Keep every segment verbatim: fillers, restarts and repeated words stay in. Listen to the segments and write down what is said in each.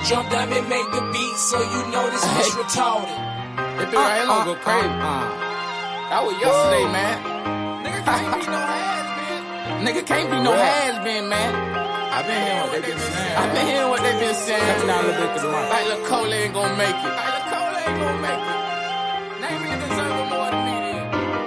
Jump down and make the beat so you know this bitch retarded. That bitch right here gonna go crazy. That was yesterday, man. Nigga can't be no has-been. Nigga can't be no has-been, man. I been hearing what they been saying. I been hearing what they been saying. Coming down a little bit to the mic. Like Lil Cole ain't gonna make it. Like Lil Cole ain't gonna make it. Name a nigga deserving more than me, then.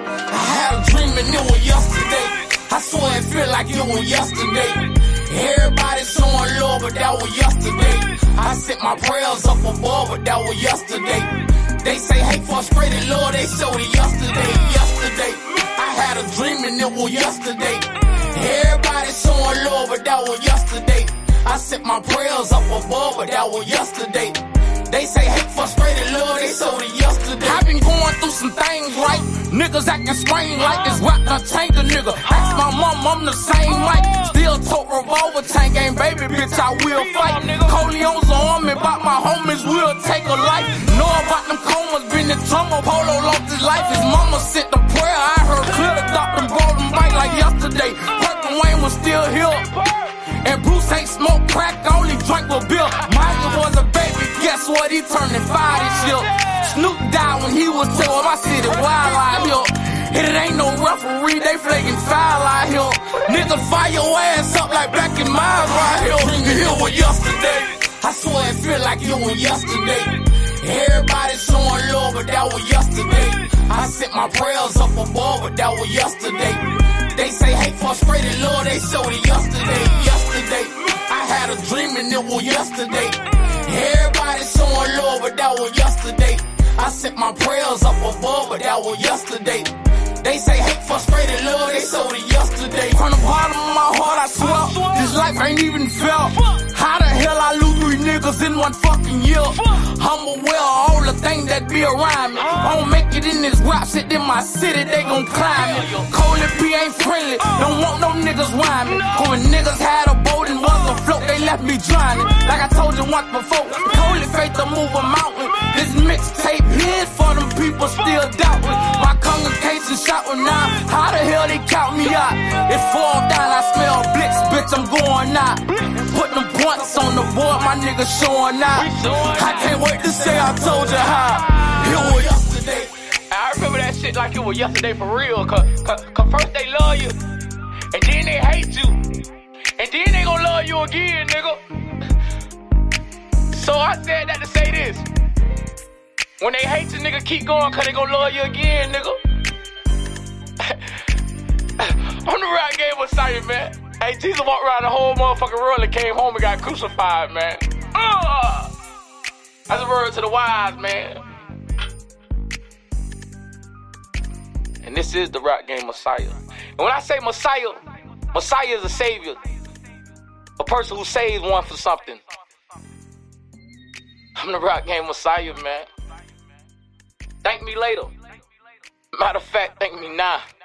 I had a dream and it was yesterday. I swear it feel like it was yesterday. Everybody showing love, but that was yesterday. I sent my prayers up above, but that was yesterday. They say hate frustrated, Lord, they showed it yesterday. Yesterday, I had a dream and it was yesterday. Everybody showing love, but that was yesterday. I sent my prayers up above, but that was yesterday. They say hate frustrated, Lord, they showed it yesterday. I been going through some things, right? Niggas acting strange like this rap done changed a nigga. Ask my mom, I'm the same like. Still tote revolver, tank ain't baby, bitch, I will fight. Coleon's on me, about my homies will take a life. Know about them comas, been in trouble, Polo lost his life. His mama sent the prayer, I heard clear the doctor brought him back like yesterday. Perkin Wayne was still here. And Bruce ain't smoke crack, only drank with beer. Michael was a baby, guess what? He turning five this year. Snoop died when he was twelve, my city wild out here. And it ain't no referee, they flaking foul out here. Niggas fire your ass up like back in miles right here. It was yesterday. I swear it feel like it was yesterday. Everybody showing love, but that was yesterday. I sent my prayers up above, but that was yesterday. They say hate frustrated, Lord, they showed it yesterday. Yesterday, I had a dream and it was yesterday. Everybody showing love, but that was yesterday. I sent my prayers up above, but that was yesterday. They say hate frustrated, Lord, they showed it yesterday. From the bottom of my heart, I swear, this life ain't even fair. How the hell I lose three niggas in one fucking year? I'm aware of all the things that be around me. I don't make it in this rap shit, in my city, they gon' climb me. Cole and P ain't friendly, don't want no niggas rhyming. When niggas had a boat and was afloat, they left me drowning. Like I told you once before, Cole and faith to move a mountain. This mixtape here for them people still doubting. My congregation shouting now, how the hell they count me out? It fall down, I smell blitz, bitch, I'm going out. Put them points on the board, my niggas showing out. I can't wait to say I told you how. It was yesterday. I remember that shit like it was yesterday for real. Cause, cause, cause first they love you, and then they hate you, and then they gon' love you again, nigga. So I said that to say this. When they hate you, nigga, keep going, cause they gon' love you again, nigga. On the rap game Messiah, man. Hey, Jesus walked around the whole motherfucking world and came home and got crucified, man. Uh, that's a word to the wise, man. And this is the rap game Messiah. And when I say Messiah, Messiah is a savior. A person who saves one for something. I'm the rap game Messiah, man. Thank me later. Matter of fact, thank me now.